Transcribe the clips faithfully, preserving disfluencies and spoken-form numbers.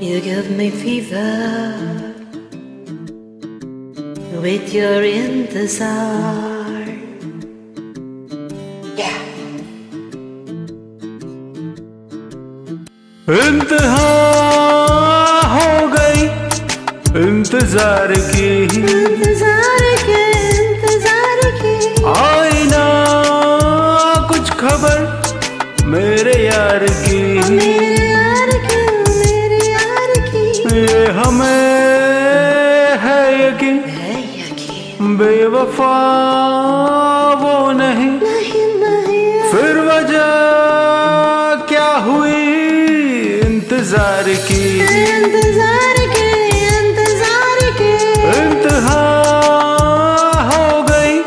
You give me fever with your इंतजार. Yeah. इंतहा हो गई इंतजार की, इंतजार के इंतजार के. आई ना कुछ खबर मेरे यार की, मेरे यार की, मेरे यार की. ये हमें है यकीन, है यकीन बेवफा वो नहीं, नहीं नहीं. फिर वजह क्या हुई इंतजार की, इंतजार के इंतजार के. इंतहा हो गई.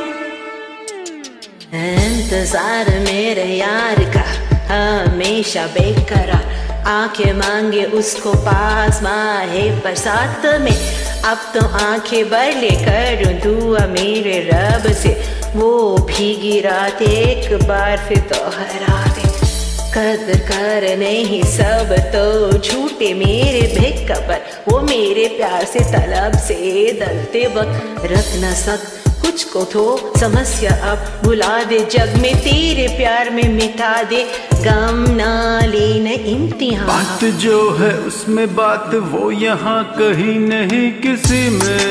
इंतजार मेरे यार का हमेशा बेकरार, आंखें मांगे उसको पास माहे बरसात में. अब तो आंखें भर ले करूं दुआ मेरे रब से, वो भीगी रात एक बार फिर तो हरा दे. कदर कर नहीं सब तो झूठे मेरे बेखबर, वो मेरे प्यार से तलब से दलते वक्त रख न सक कुछ को तो समस्या. अब भुला दे जग में तेरे प्यार में मिटा दे, गम ना लेना इम्तिहान. बात जो है उसमें बात वो यहाँ कहीं नहीं किसी में,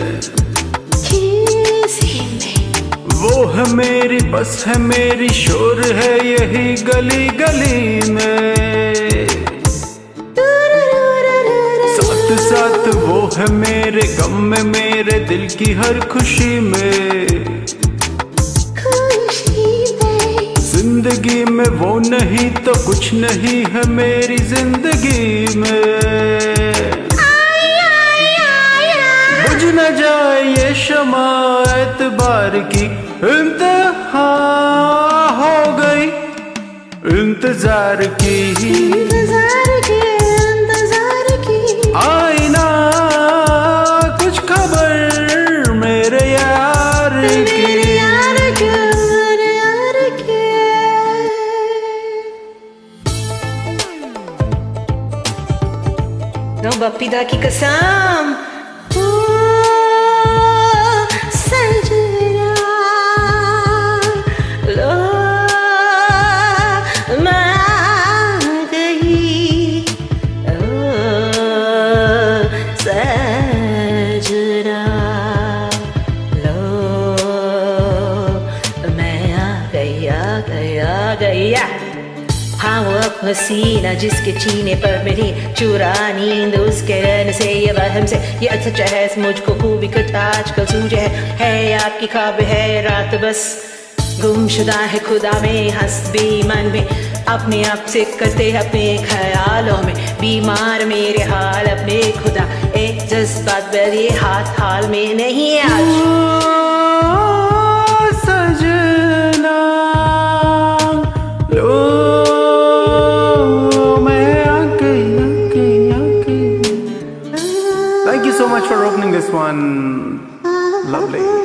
किसी में. वो है मेरी बस है मेरी शोर है यही गली गली में. साथ साथ वो है मेरे गम में मेरे दिल की हर खुशी में. जिंदगी में वो नहीं तो कुछ नहीं है मेरी जिंदगी में. बुझ न जाए ये शमा एतबार की, इंतहा हो गई इंतजार की, इंतजार के इंतजार की. आई ना कुछ खबर मेरे यार की, मेरे यार के मेरे यार के. नो बप्पीदा की कसम. ओ सजना लो मैं आ गई. ओ सजना लो मैं आ गई आ गई आ गई. हाँ वो हसीना जिसके चीने पर मेरी चुरा नींद, उसके रहने से ये वहम से ये सच है मुझको खूबी कुछ आजकल सूझे है, है आपकी ख्वाब है रात बस गुमशुदा है खुदा में हंसबी मन में, अपने आप से करते अपने ख्यालों में बीमार मेरे हाल अपने खुदा. एक जज्बात मेरे हाथ हाल में नहीं है आज. सजना लो Thank you so much for opening this one. Lovely.